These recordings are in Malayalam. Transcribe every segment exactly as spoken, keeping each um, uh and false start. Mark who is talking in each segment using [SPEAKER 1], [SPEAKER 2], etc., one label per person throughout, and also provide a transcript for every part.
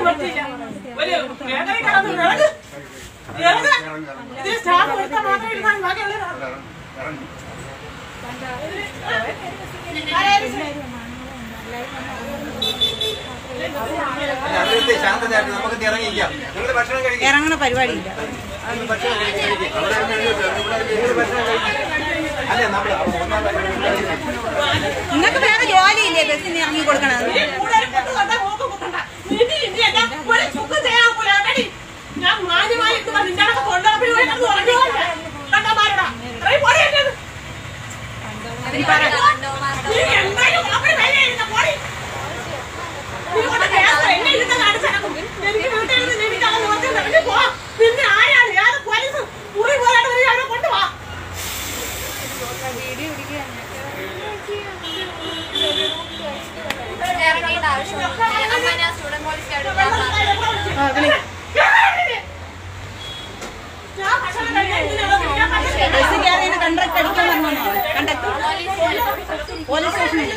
[SPEAKER 1] ഇത് സ്റ്റാഫ് കൊടുത്താൽ മാത്രമേ ഇരുന്നാൽ ബാക്കിയുള്ള
[SPEAKER 2] ശാന്തതയായിട്ട് നമുക്ക് ഇറങ്ങിയിരിക്കാം. നിങ്ങൾ ഭക്ഷണം കഴിക്കും.
[SPEAKER 3] ഇറങ്ങണ പരിപാടിയില്ല. നിങ്ങൾക്ക് വേറെ ജോലിയില്ലേ ബസ്സിന് ഇറങ്ങി കൊടുക്കണത്?
[SPEAKER 1] ഞാൻ മാന്യമായിട്ട് പിന്നെ ആരാണ് ഞാൻ പോലീസ് മുറി പോരാട്ട് അവിടെ കൊണ്ടുപോവാ.
[SPEAKER 3] കണ്ടക്ട് അടിക്കാൻ വന്നോ? കണ്ടക്ടർ പോലീസ് സ്റ്റേഷനിൽ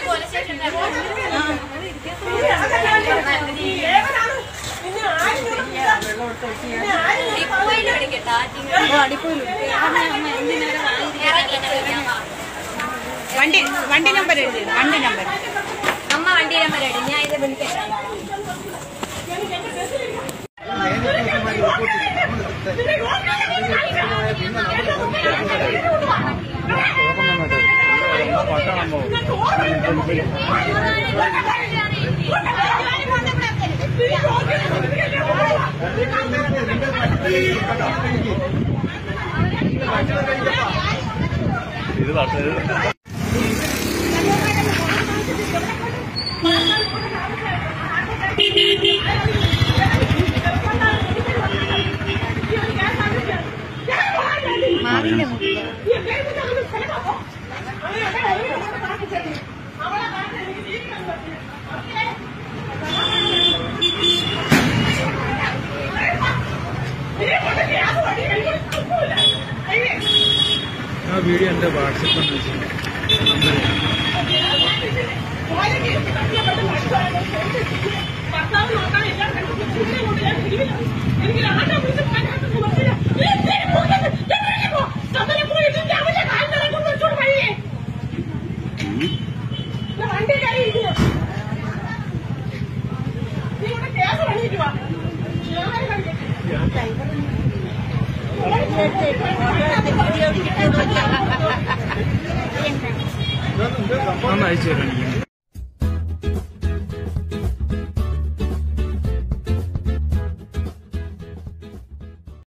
[SPEAKER 3] വണ്ടി വണ്ടി നമ്പർ എഴുതി. വണ്ടി നമ്പർ
[SPEAKER 4] അമ്മ വണ്ടി നമ്പർ എഴുതി. ഞാൻ ഇത് വിളിക്കാം.
[SPEAKER 5] ഇത്
[SPEAKER 3] മാറിയില്ല.
[SPEAKER 5] ആ വീഡിയോ എൻ്റെ വാട്സപ്പ് അയച്ചു തരാം.